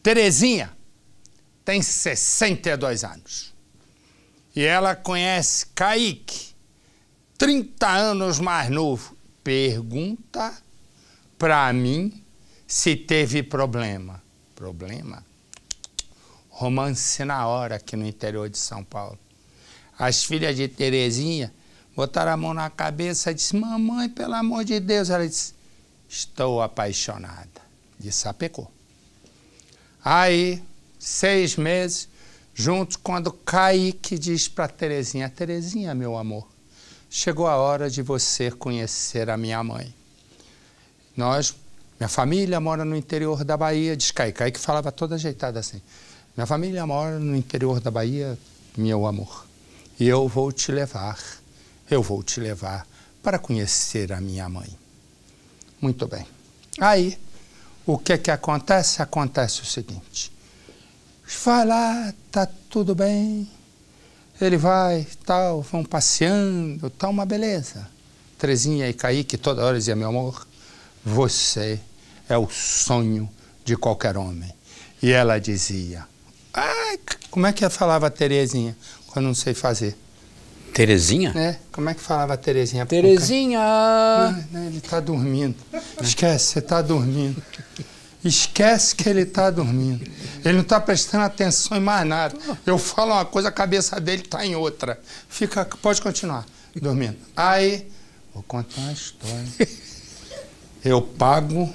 Terezinha tem 62 anos. E ela conhece Kaique, 30 anos mais novo. Pergunta pra mim se teve problema. Problema? Romance na hora aqui no interior de São Paulo. As filhas de Terezinha botaram a mão na cabeça e disse: mamãe, pelo amor de Deus. Ela disse: estou apaixonada. De Sapecô. Aí, 6 meses, juntos, quando Kaique diz para Terezinha: Terezinha, meu amor, chegou a hora de você conhecer a minha mãe. Minha família mora no interior da Bahia, diz Kaique. Kaique falava toda ajeitada assim: minha família mora no interior da Bahia, meu amor, e eu vou te levar para conhecer a minha mãe. Muito bem. Aí, o que acontece? Acontece o seguinte: vai lá, tá tudo bem, ele vai, tal, vão passeando, tá uma beleza. Terezinha e Kaique toda hora diziam: meu amor, você é o sonho de qualquer homem. E ela dizia: ai, como é que falava a Terezinha, quando não sei fazer? Terezinha? É, como é que falava a Terezinha? Terezinha! Não, ele tá dormindo. Esquece, você tá dormindo. Esquece que ele tá dormindo. Ele não tá prestando atenção em mais nada. Eu falo uma coisa, a cabeça dele tá em outra. Pode continuar dormindo. Aí, vou contar uma história. Eu pago,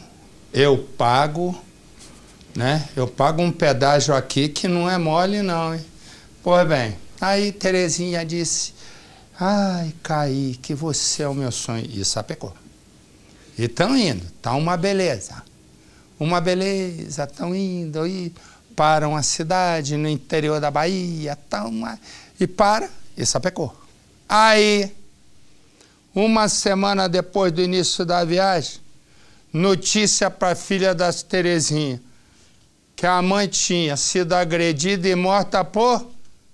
né? Eu pago um pedágio aqui que não é mole não, hein? Pois bem, aí Terezinha disse: ai, Kaique, você é o meu sonho. E Sapecô. E estão indo, tá uma beleza. Uma beleza, estão indo e param a cidade no interior da Bahia, e Sapecô. Aí, uma semana depois do início da viagem, notícia para a filha da Terezinha, que a mãe tinha sido agredida e morta por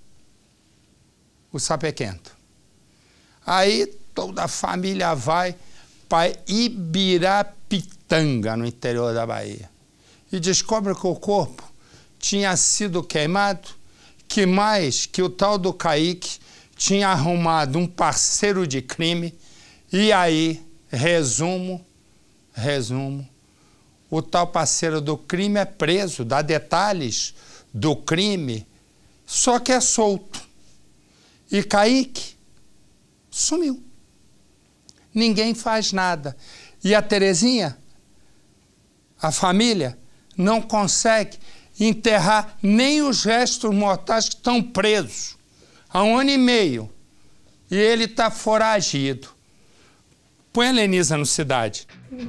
o Sapequento. Aí toda a família vai para Ibirapitanga, no interior da Bahia, e descobre que o corpo tinha sido queimado, que mais que o tal do Kaique tinha arrumado um parceiro de crime. E aí, resumo, o tal parceiro do crime é preso, dá detalhes do crime, só que é solto. E Kaique sumiu. Ninguém faz nada. E a Terezinha, a família, não consegue enterrar nem os restos mortais que estão presos há 1 ano e meio. E ele está foragido. Põe a Lenisa no Cidade.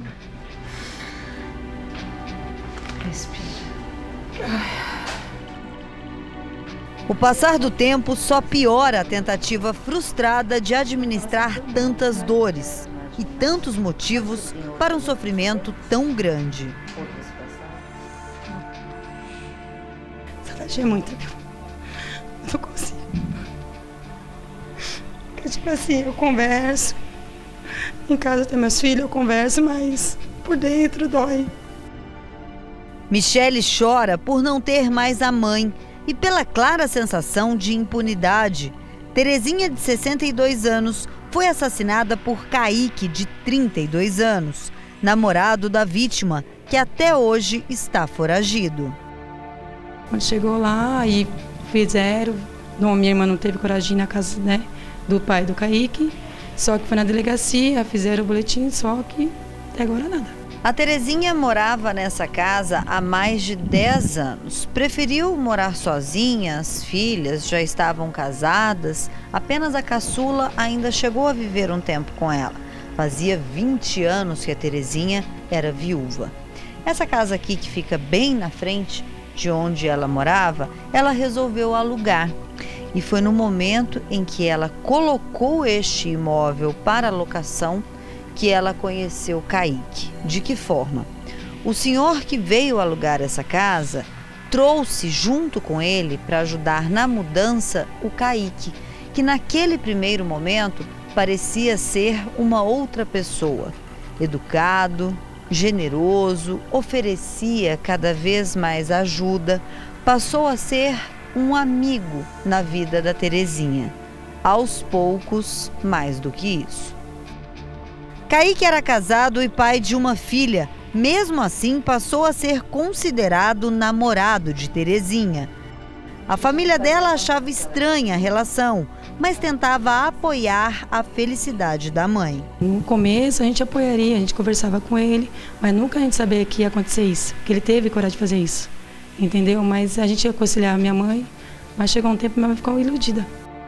Respira. O passar do tempo só piora a tentativa frustrada de administrar tantas dores e tantos motivos para um sofrimento tão grande. Saudade é muito. Não consigo. Porque, tipo assim, eu converso. Em casa tem meus filhos, eu converso, mas por dentro dói. Michele chora por não ter mais a mãe e pela clara sensação de impunidade. Terezinha, de 62 anos, foi assassinada por Kaique, de 32 anos, namorado da vítima, que até hoje está foragido. Quando chegou lá e fizeram, minha irmã não teve coragem na casa, né, do pai do Kaique, só que foi na delegacia, fizeram o boletim, só que até agora nada. A Terezinha morava nessa casa há mais de 10 anos. Preferiu morar sozinha, as filhas já estavam casadas, apenas a caçula ainda chegou a viver um tempo com ela. Fazia 20 anos que a Terezinha era viúva. Essa casa aqui, que fica bem na frente de onde ela morava, ela resolveu alugar. E foi no momento em que ela colocou este imóvel para locação que ela conheceu Kaique. De que forma? O senhor que veio alugar essa casa trouxe junto com ele para ajudar na mudança o Kaique, que naquele primeiro momento parecia ser uma outra pessoa, educado, generoso, oferecia cada vez mais ajuda, passou a ser um amigo na vida da Terezinha. Aos poucos, mais do que isso. Kaique era casado e pai de uma filha. Mesmo assim, passou a ser considerado namorado de Terezinha. A família dela achava estranha a relação, mas tentava apoiar a felicidade da mãe. No começo a gente apoiaria, a gente conversava com ele, mas nunca a gente sabia que ia acontecer isso, que ele teve coragem de fazer isso, entendeu? Mas a gente ia aconselhar a minha mãe, mas chegou um tempo e minha mãe ficou iludida.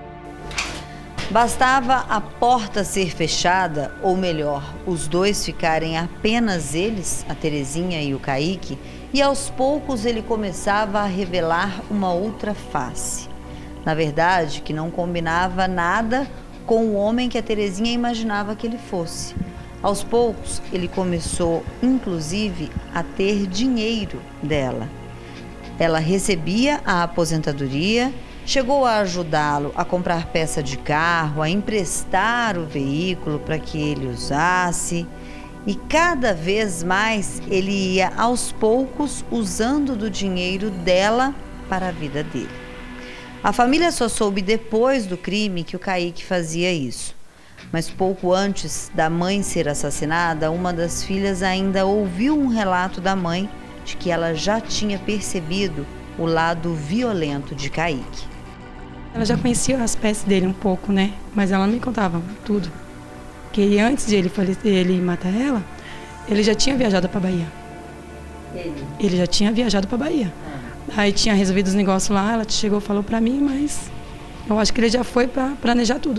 Bastava a porta ser fechada, ou melhor, os dois ficarem apenas eles, a Terezinha e o Kaique, e aos poucos ele começava a revelar uma outra face. Na verdade, que não combinava nada com o homem que a Terezinha imaginava que ele fosse. Aos poucos, ele começou, inclusive, a ter dinheiro dela. Ela recebia a aposentadoria, chegou a ajudá-lo a comprar peça de carro, a emprestar o veículo para que ele usasse. E cada vez mais ele ia aos poucos usando do dinheiro dela para a vida dele. A família só soube depois do crime que o Kaique fazia isso. Mas pouco antes da mãe ser assassinada, uma das filhas ainda ouviu um relato da mãe de que ela já tinha percebido o lado violento de Kaique. Ela já conhecia as peças dele um pouco, né? Mas ela não me contava tudo. Porque antes de ele matar ela, ele já tinha viajado para Bahia. Ele já tinha viajado para Bahia. Aí tinha resolvido os negócios lá, ela chegou e falou para mim, mas eu acho que ele já foi para planejar tudo.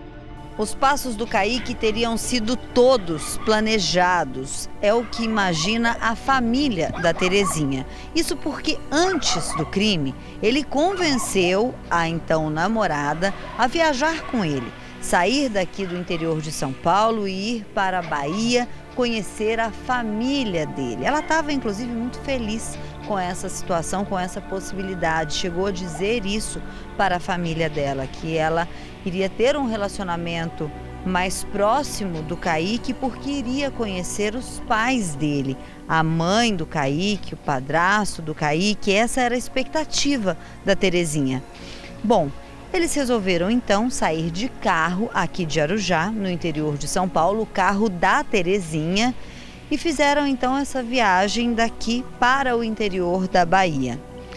Os passos do Kaique teriam sido todos planejados, é o que imagina a família da Terezinha. Isso porque antes do crime, ele convenceu a então namorada a viajar com ele, sair daqui do interior de São Paulo e ir para a Bahia conhecer a família dele. Ela estava inclusive muito feliz com essa situação, com essa possibilidade. Chegou a dizer isso para a família dela, que ela iria ter um relacionamento mais próximo do Kaique porque iria conhecer os pais dele, a mãe do Kaique, o padrasto do Kaique. Essa era a expectativa da Terezinha. Bom, eles resolveram então sair de carro aqui de Arujá, no interior de São Paulo, o carro da Terezinha, e fizeram então essa viagem daqui para o interior da Bahia.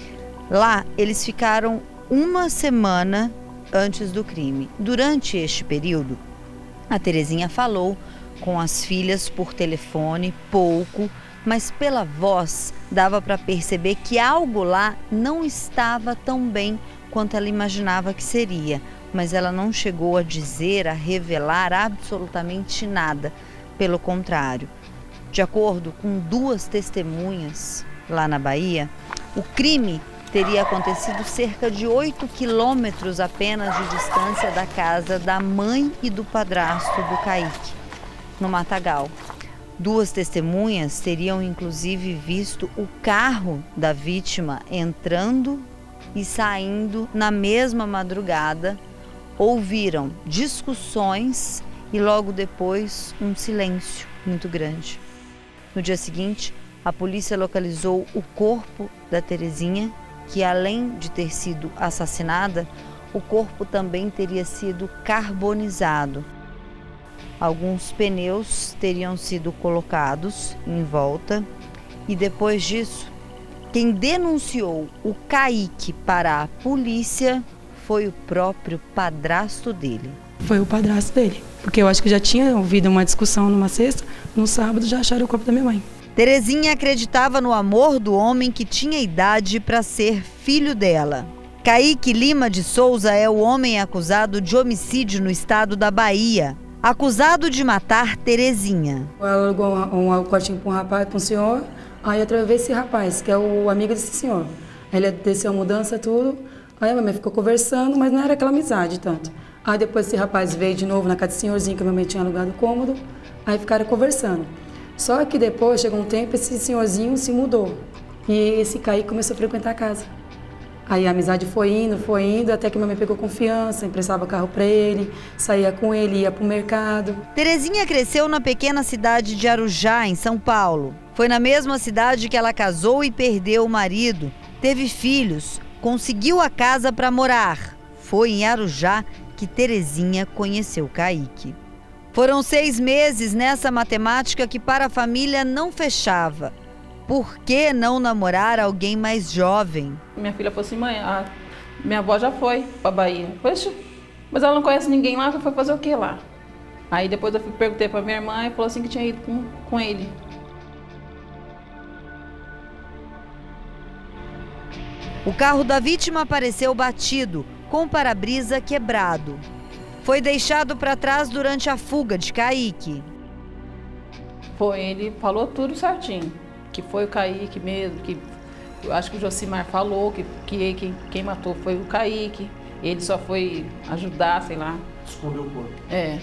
Lá eles ficaram uma semana antes do crime. Durante este período, a Terezinha falou com as filhas por telefone, pouco, mas pela voz dava para perceber que algo lá não estava tão bem quanto ela imaginava que seria. Mas ela não chegou a dizer, a revelar absolutamente nada. Pelo contrário, de acordo com duas testemunhas lá na Bahia, o crime teria acontecido cerca de 8 quilômetros apenas de distância da casa da mãe e do padrasto do Kaique, no Matagal. Duas testemunhas teriam inclusive visto o carro da vítima entrando e saindo na mesma madrugada, ouviram discussões e logo depois um silêncio muito grande. No dia seguinte, a polícia localizou o corpo da Terezinha, que além de ter sido assassinada, o corpo também teria sido carbonizado. Alguns pneus teriam sido colocados em volta e depois disso, quem denunciou o Kaique para a polícia foi o próprio padrasto dele. Foi o padrasto dele, porque eu acho que já tinha ouvido uma discussão numa sexta, no sábado já acharam o corpo da minha mãe. Terezinha acreditava no amor do homem que tinha idade para ser filho dela. Kaique Lima de Souza é o homem acusado de homicídio no estado da Bahia, acusado de matar Terezinha. Ela alugou um quartinho para um rapaz, para um senhor, aí através desse rapaz, que é o amigo desse senhor. Ele desceu a mudança, tudo, aí a minha mãe ficou conversando, mas não era aquela amizade tanto. Aí depois esse rapaz veio de novo na casa desse senhorzinho que a minha mãe tinha alugado o cômodo, aí ficaram conversando. Só que depois, chegou um tempo, esse senhorzinho se mudou. E esse Kaique começou a frequentar a casa. Aí a amizade foi indo, até que minha mãe pegou confiança, emprestava carro para ele, saía com ele, ia para o mercado. Terezinha cresceu na pequena cidade de Arujá, em São Paulo. Foi na mesma cidade que ela casou e perdeu o marido, teve filhos, conseguiu a casa para morar. Foi em Arujá que Terezinha conheceu Kaique. Foram 6 meses nessa matemática que para a família não fechava. Por que não namorar alguém mais jovem? Minha filha falou assim, mãe, minha avó já foi para Bahia. Poxa, mas ela não conhece ninguém lá, foi fazer o que lá? Aí depois eu perguntei para minha irmã e falou assim que tinha ido com ele. O carro da vítima apareceu batido, com o para-brisa quebrado. Foi deixado para trás durante a fuga de Kaique. Foi, ele falou tudo certinho, que foi o Kaique mesmo, que eu acho que o Josimar falou que quem matou foi o Kaique, ele só foi ajudar, sei lá. Escondeu o corpo. É.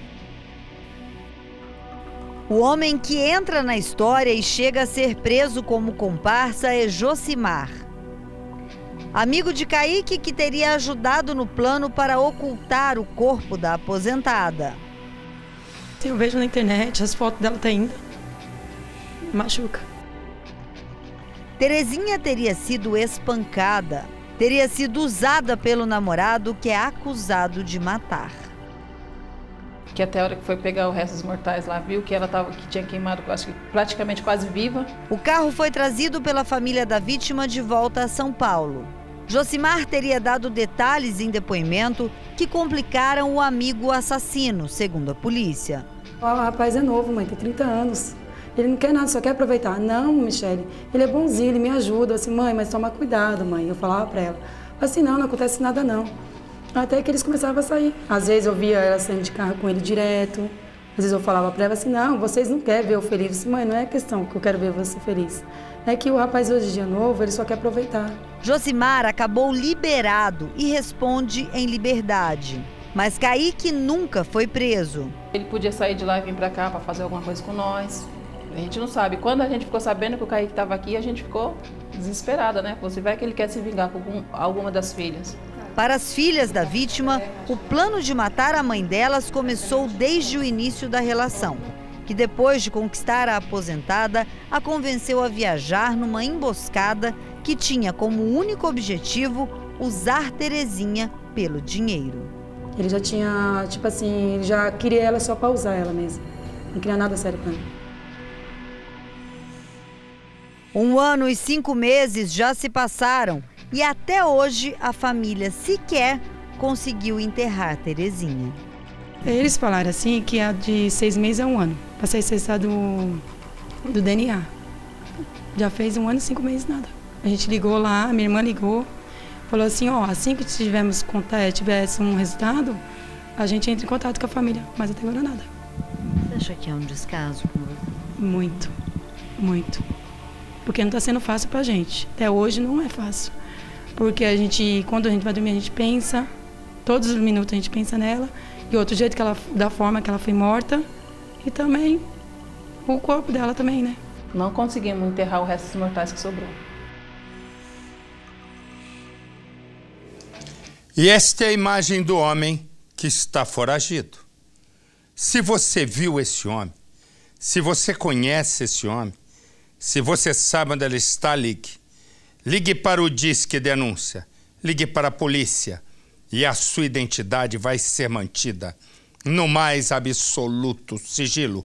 O homem que entra na história e chega a ser preso como comparsa é Josimar. Amigo de Kaique, que teria ajudado no plano para ocultar o corpo da aposentada. Eu vejo na internet, as fotos dela tá ainda. Machuca. Terezinha teria sido espancada, teria sido usada pelo namorado que é acusado de matar. Que até a hora que foi pegar os restos mortais lá, viu que ela que tinha queimado, acho que praticamente quase viva. O carro foi trazido pela família da vítima de volta a São Paulo. Josimar teria dado detalhes em depoimento que complicaram o amigo assassino, segundo a polícia. O rapaz é novo, mãe, tem 30 anos. Ele não quer nada, só quer aproveitar. Não, Michele, ele é bonzinho, ele me ajuda. Assim, mãe, mas toma cuidado, mãe. Eu falava pra ela. Assim, não acontece nada, não. Até que eles começavam a sair. Às vezes eu via ela saindo de carro com ele direto. Às vezes eu falava pra ela assim, não, vocês não querem ver eu feliz. Eu disse, mãe, não é questão que eu quero ver você feliz. É que o rapaz hoje em dia novo, ele só quer aproveitar. Josimar acabou liberado e responde em liberdade. Mas Kaique nunca foi preso. Ele podia sair de lá e vir pra cá pra fazer alguma coisa com nós. A gente não sabe. Quando a gente ficou sabendo que o Kaique estava aqui, a gente ficou desesperada, né? Você vai que ele quer se vingar com alguma das filhas. Para as filhas da vítima, o plano de matar a mãe delas começou desde o início da relação, que depois de conquistar a aposentada, a convenceu a viajar numa emboscada que tinha como único objetivo usar Terezinha pelo dinheiro. Ele já tinha, tipo assim, ele já queria ela só para usar ela mesmo. Não queria nada sério com ela. 1 ano e 5 meses já se passaram e até hoje a família sequer conseguiu enterrar Terezinha. Eles falaram assim que a de 6 meses é 1 ano, para ser cessado do DNA. Já fez 1 ano e 5 meses nada. A gente ligou lá, minha irmã ligou, falou assim, ó, assim que tivesse um resultado, a gente entra em contato com a família, mas até agora nada. Você acha que é um descaso com você? Muito, muito. Porque não está sendo fácil pra gente. Até hoje não é fácil. Porque a gente, quando a gente vai dormir, a gente pensa, todos os minutos a gente pensa nela, e outro jeito que ela, da forma que ela foi morta, e também o corpo dela também, né? Não conseguimos enterrar o resto dos mortais que sobrou. E esta é a imagem do homem que está foragido. Se você viu esse homem, se você conhece esse homem, se você sabe onde ele está, ligue. Ligue para o Disque Denúncia, ligue para a polícia e a sua identidade vai ser mantida no mais absoluto sigilo.